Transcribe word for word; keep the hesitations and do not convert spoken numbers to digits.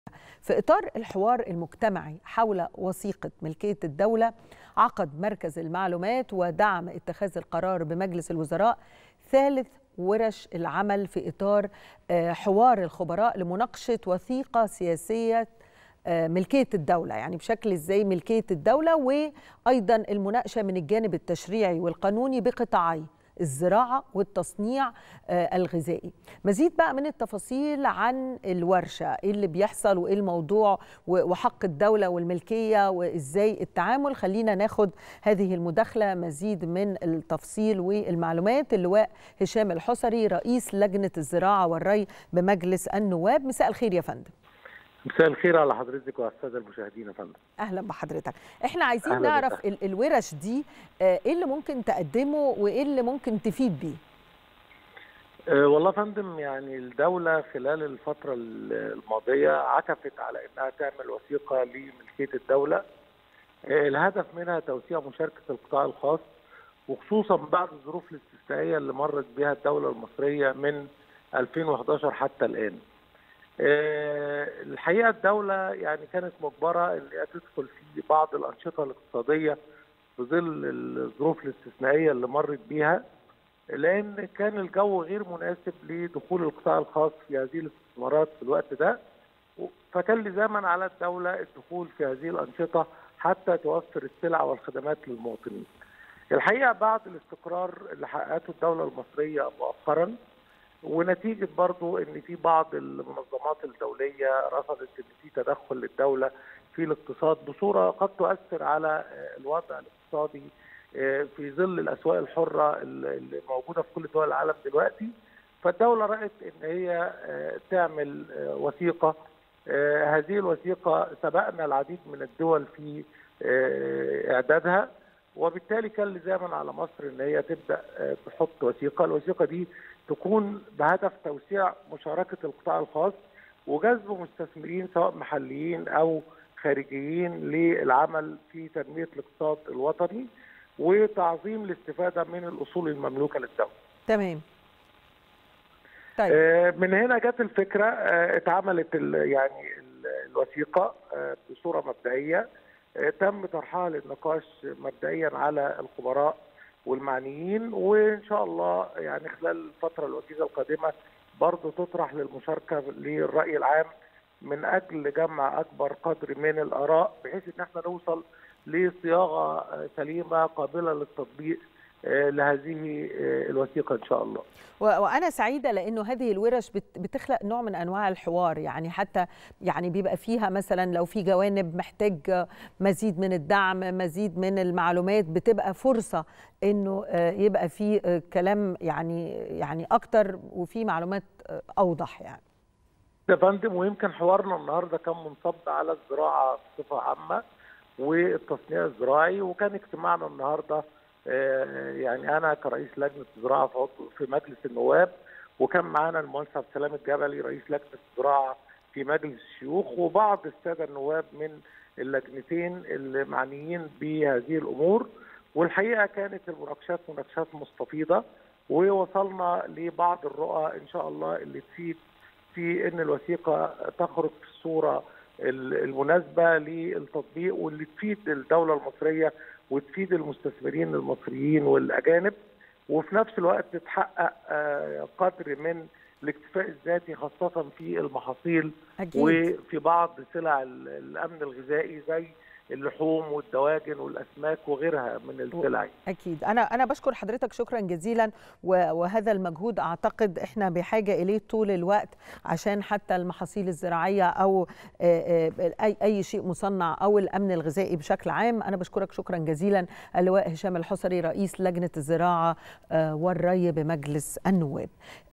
في إطار الحوار المجتمعي حول وثيقة ملكية الدولة، عقد مركز المعلومات ودعم اتخاذ القرار بمجلس الوزراء ثالث ورش العمل في إطار حوار الخبراء لمناقشة وثيقة سياسية ملكية الدولة، يعني بشكل ازاي ملكية الدولة، وأيضا المناقشة من الجانب التشريعي والقانوني بقطاعي الزراعة والتصنيع الغذائي. مزيد بقى من التفاصيل عن الورشة، ايه اللي بيحصل وايه الموضوع وحق الدولة والملكية وازاي التعامل. خلينا ناخد هذه المداخلة مزيد من التفصيل والمعلومات. اللواء هشام الحصري رئيس لجنة الزراعة والري بمجلس النواب. مساء الخير يا فندم. مساء الخير على حضرتك وعلى الساده المشاهدين يا فندم. اهلا بحضرتك. احنا عايزين نعرف ال الورش دي ايه اللي ممكن تقدمه وايه اللي ممكن تفيد بيه. أه والله يا فندم، يعني الدوله خلال الفتره الماضيه عكفت على انها تعمل وثيقه لملكيه الدوله. أه الهدف منها توسيع مشاركه القطاع الخاص، وخصوصا بعد الظروف الاستثنائيه اللي مرت بها الدوله المصريه من ألفين وأحد عشر حتى الان. الحقيقه الدوله يعني كانت مجبره ان هي تدخل في بعض الانشطه الاقتصاديه في ظل الظروف الاستثنائيه اللي مرت بيها، لان كان الجو غير مناسب لدخول القطاع الخاص في هذه الاستثمارات في الوقت ده، فكان لزاما على الدوله الدخول في هذه الانشطه حتى توفر السلع والخدمات للمواطنين. الحقيقه بعد الاستقرار اللي حققته الدوله المصريه مؤخرا، ونتيجه برضو ان في بعض المنظمات الدوليه رفضت ان في تدخل للدوله في الاقتصاد بصوره قد تؤثر على الوضع الاقتصادي في ظل الاسواق الحره اللي موجوده في كل دول العالم دلوقتي، فالدوله رأت ان هي تعمل وثيقه. هذه الوثيقه سبقنا العديد من الدول في اعدادها، وبالتالي كان لزاما على مصر ان هي تبدا تحط وثيقه. الوثيقه دي تكون بهدف توسيع مشاركه القطاع الخاص وجذب مستثمرين سواء محليين او خارجيين للعمل في تنميه الاقتصاد الوطني وتعظيم الاستفاده من الاصول المملوكه للدوله. تمام. طيب. من هنا جت الفكره، اتعملت يعني الوثيقه بصوره مبدئيه، تم طرحها للنقاش مبدئيا على الخبراء والمعنيين، وان شاء الله يعني خلال الفتره الوجيزه القادمه برضه تطرح للمشاركه للراي العام من اجل جمع اكبر قدر من الاراء، بحيث ان احنا نوصل لصياغه سليمه قابله للتطبيق لهذه الوثيقه ان شاء الله. وانا سعيده لانه هذه الورش بتخلق نوع من انواع الحوار، يعني حتى يعني بيبقى فيها مثلا لو في جوانب محتاج مزيد من الدعم، مزيد من المعلومات، بتبقى فرصه انه يبقى في كلام يعني يعني اكتر وفي معلومات اوضح يعني. يا فندم، ويمكن حوارنا النهارده كان منصب على الزراعه بصفه عامه والتصنيع الزراعي، وكان اجتماعنا النهارده يعني انا كرئيس لجنه الزراعه في مجلس النواب، وكان معانا المهندس عبد السلام الجبلي رئيس لجنه الزراعه في مجلس الشيوخ، وبعض الساده النواب من اللجنتين اللي معنيين بهذه الامور. والحقيقه كانت المناقشات مناقشات مستفيضه، ووصلنا لبعض الرؤى ان شاء الله اللي تفيد في ان الوثيقه تخرج في الصوره المناسبه للتطبيق، واللي تفيد الدوله المصريه وتفيد المستثمرين المصريين والاجانب، وفي نفس الوقت تحقق قدر من الاكتفاء الذاتي خاصه في المحاصيل أكيد. وفي بعض سلع الامن الغذائي زي اللحوم والدواجن والاسماك وغيرها من السلع. اكيد. انا انا بشكر حضرتك شكرا جزيلا، وهذا المجهود اعتقد احنا بحاجه اليه طول الوقت عشان حتى المحاصيل الزراعيه او اي اي شيء مصنع او الامن الغذائي بشكل عام. انا بشكرك شكرا جزيلا اللواء هشام الحصري رئيس لجنه الزراعه والري بمجلس النواب.